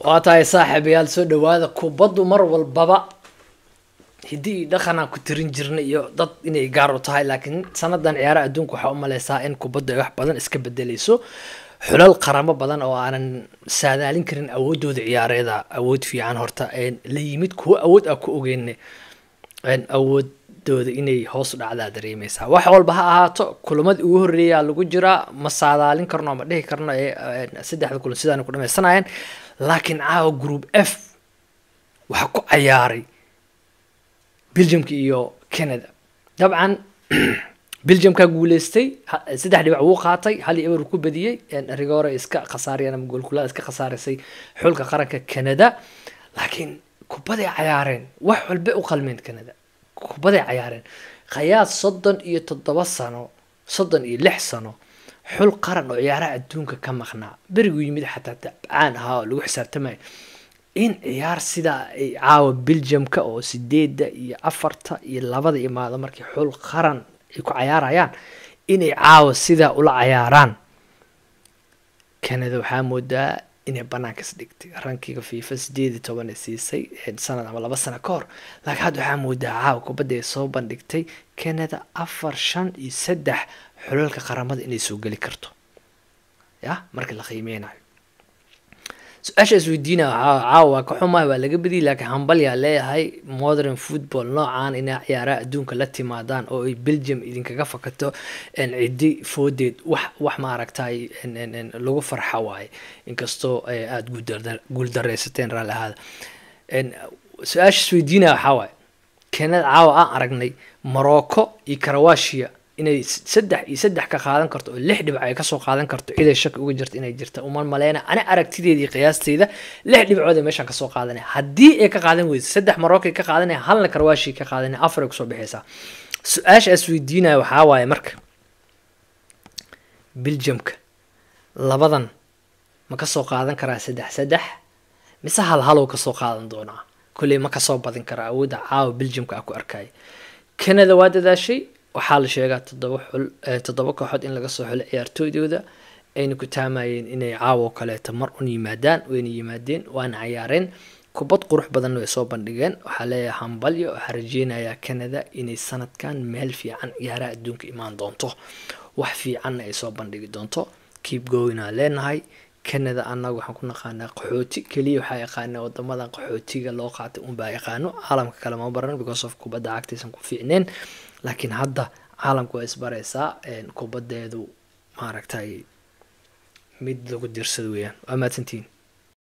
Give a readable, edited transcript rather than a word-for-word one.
waatahay saaxiibayaal soo dhawaada kubaddu mar walbaba hidii dhaqan aan ku tirin jirnay iyo dad inay gaar u tahay laakiin sanadan ciyaaraha adduunka waxa u maleysaa in kubaddu ay wax badan iska bedelayso xulal qaramo badan oo aanan saadaalin karin awoodooda ciyaareeda awood fiican horta la yimid kuwa awood ah ku ogeynay awoodooda inay hoos u dhacdaa dareemaysaa wax walba ha ahaato kulamada ugu horeeya lagu jira ma saadaalin karno ma dhihi karno saddexda kulan sidaan ku dhameysanaayeen laakiin caawa group F waxa ku ciyaaray Belgium iyo Canada dabcan Belgium ka guuleystay saddex dhibac uu qaatay hal eber ku badiyay Rigore iska khasaariyay ama gool kula iska khasaarisay xulka qaranka Canada laakiin kubadda ciyaareen wax walba u qalmeen Canada kubadda ciyaareen qiyaas 37 sano 36 sano xul qaran oo ciyaaraha adduunka ka maqnaa barigu yimid xataa tabcaan ahaa lagu xisaabtamay in ciyaar sida ay caawa Belgium ka oo 8 iyo 4 iyo 2 imaado markii xul qaran ay ku ciyaarayaan inay caawa sida ula ciyaaraan Canada waxa moodaa inay banaanka isdhigtay rankiga FIFA 18 siisay sanad ama 2 sano ka hor laakiin hadda waxa moodaa caawa kubadda ay soo bandhigtay Canada 4-5 iyo 3 xulalka qaramada inay soo gali karto ya marka la qiimeynayo su'aasha isweydiina caawa ka xumaa waa laga badiyay laakiin hambal yaa leeyahay modern football noocaan in ciyaaraha adduunka la timaadaan oo ay Belgium idinkaga fakato cidi foodeed wax ma aragtay lagu farxa waay inkastoo aad guul dareysateen raalahaada su'aasha isweydiina waxa waay Canada caawa aan aragnay Morocco iyo Croatia inay 3 ka qaadan karto oo 6 dhibac ay ka soo qaadan karto cid ay shak uga jirto inay jirto uma maleena ana aragtideedii qiyaasteeda 6 dhibcood meesha ka soo qaadanay hadii ay ka qaadan weyso 3 Morocco ka qaadanay halna Croatia ka qaadanay afar ku soo bixaysa su'aasha isweydiinaya waxa waaye marka Belgium ka labadan ma ka soo qaadan karaa 3 mise hal ka soo qaadan doonaa kulay ma ka soo badin karaa awooda caawa Belgium ka ku arkay Canada waa dadaashay waxaa la sheegaa 7 kooxood in laga soo xulay ciyaartooydooda ayna ku taamayeen inay caawo kale tamar u yimaadaan wayna yimaadeen waana ciyaareen kubad qurux badan oo soo bandhigeen waxa leeyahay hambalyo waxa rajeenaya Canada inay sanadkan meel fiican ciyaaraha adduunka imaan doonto wax fiican ay soo bandhigi doonto keep going leenahay Canada anagu waxaan ku naqaanaa qaxooti kaliya waxa yaqaanaa wadamadan qaxootiga loo qaatay baa yaqaano caalamka kale ma baran because of kubadda cagtiisan ku fiicneen laakiin hadda caalamku waa isbaraysaa kubaddeedu ma aragtay mid lagu dirsado weeyaan waa maasantiin